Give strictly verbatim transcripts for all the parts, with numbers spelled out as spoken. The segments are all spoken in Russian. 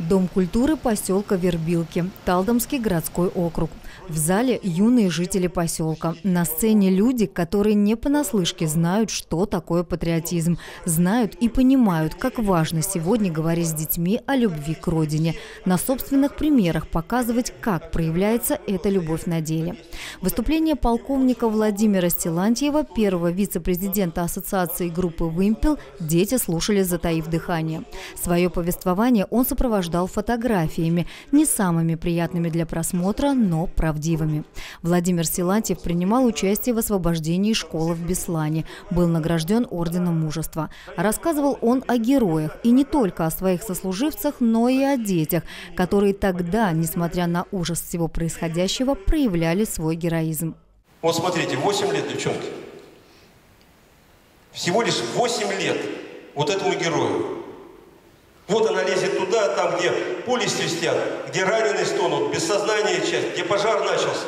Дом культуры поселка Вербилки, Талдомский городской округ. В зале юные жители поселка. На сцене люди, которые не понаслышке знают, что такое патриотизм. Знают и понимают, как важно сегодня говорить с детьми о любви к родине. На собственных примерах показывать, как проявляется эта любовь на деле. Выступление полковника Владимира Силантьева, первого вице-президента ассоциации группы «Вымпел», дети слушали, затаив дыхание. Свое повествование он сопровождал фотографиями, не самыми приятными для просмотра, но правдивыми. Владимир Силантьев принимал участие в освобождении школы в Беслане, был награжден Орденом Мужества. Рассказывал он о героях, и не только о своих сослуживцах, но и о детях, которые тогда, несмотря на ужас всего происходящего, проявляли свой героизм. Вот смотрите, восемь лет, девчонки. Всего лишь восемь лет вот этому герою. Вот она лезет туда, там, где пули свистят, где раненые стонут, без сознания часть, где пожар начался.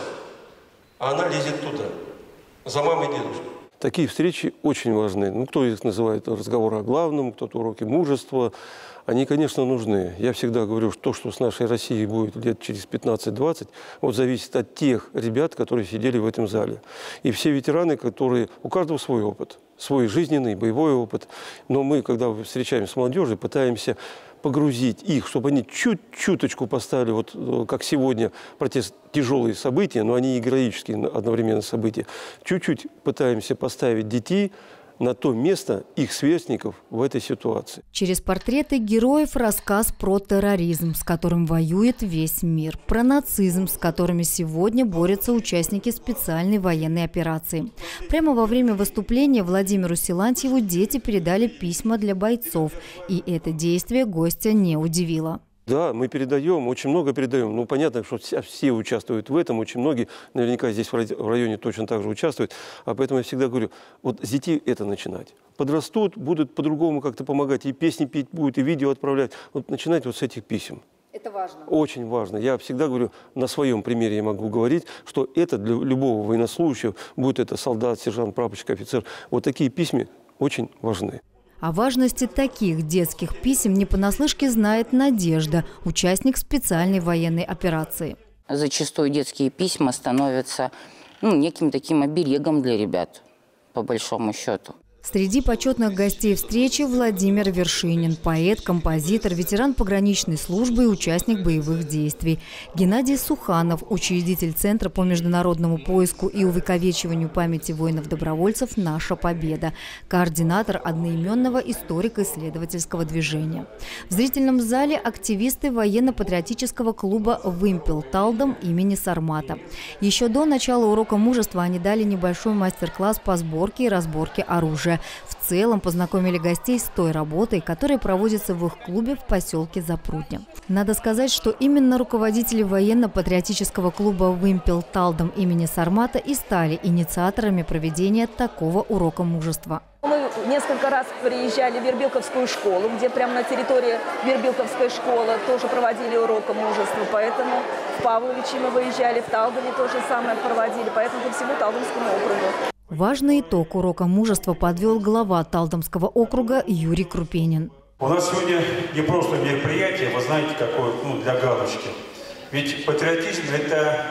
А она лезет туда, за мамой и дедушкой. Такие встречи очень важны. Ну, кто их называет разговоры о главном, кто-то уроки мужества. Они, конечно, нужны. Я всегда говорю, что то, что с нашей Россией будет лет через пятнадцать-двадцать, вот зависит от тех ребят, которые сидели в этом зале. И все ветераны, которые... У каждого свой опыт, свой жизненный, боевой опыт. Но мы, когда встречаемся с молодежью, пытаемся погрузить их, чтобы они чуть-чуточку поставили, вот как сегодня, протест, тяжелые события, но они и героические одновременно события. Чуть-чуть пытаемся поставить детей на то место их сверстников в этой ситуации. Через портреты героев рассказ про терроризм, с которым воюет весь мир, про нацизм, с которыми сегодня борются участники специальной военной операции. Прямо во время выступления Владимиру Силантьеву дети передали письма для бойцов, и это действие гостя не удивило. Да, мы передаем, очень много передаем. Ну, понятно, что все, все участвуют в этом, очень многие, наверняка здесь в районе точно так же участвуют. А поэтому я всегда говорю, вот с детей это начинать. Подрастут, будут по-другому как-то помогать, и песни петь будут, и видео отправлять. Вот начинать вот с этих писем. Это важно. Очень важно. Я всегда говорю, на своем примере я могу говорить, что это для любого военнослужащего, будь это солдат, сержант, прапорщик, офицер, вот такие письма очень важны. О важности таких детских писем не понаслышке знает Надежда, участник специальной военной операции. Зачастую детские письма становятся ну, неким таким оберегом для ребят, по большому счету. Среди почетных гостей встречи Владимир Вершинин, поэт, композитор, ветеран пограничной службы и участник боевых действий. Геннадий Суханов, учредитель Центра по международному поиску и увековечиванию памяти воинов-добровольцев «Наша победа», координатор одноименного историко-исследовательского движения. В зрительном зале активисты военно-патриотического клуба «Вымпел» Талдом имени Сармата. Еще до начала урока мужества они дали небольшой мастер-класс по сборке и разборке оружия. В целом познакомили гостей с той работой, которая проводится в их клубе в поселке Запрудня. Надо сказать, что именно руководители военно-патриотического клуба «Вымпел» Талдом имени Сармата и стали инициаторами проведения такого урока мужества. Мы несколько раз приезжали в Вербилковскую школу, где прямо на территории Вербилковской школы тоже проводили урок мужества. Поэтому в Павловичи мы выезжали, в Талдоме то же самое проводили, поэтому по всему Талдомскому округу. Важный итог урока мужества подвел глава Талдомского округа Юрий Крупенин. У нас сегодня не просто мероприятие, вы знаете, какое, ну, для галочки. Ведь патриотизм – это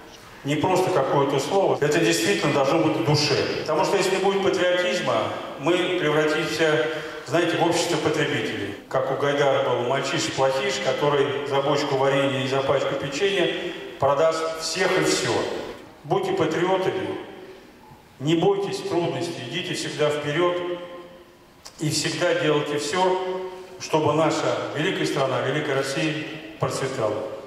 не просто какое-то слово, это действительно должно быть в душе. Потому что если не будет патриотизма, мы превратимся, знаете, в общество потребителей. Как у Гайдара был мальчиш-плохиш, который за бочку варенья и за пачку печенья продаст всех и все. Будьте патриотами. Не бойтесь трудностей, идите всегда вперед и всегда делайте все, чтобы наша великая страна, великая Россия процветала.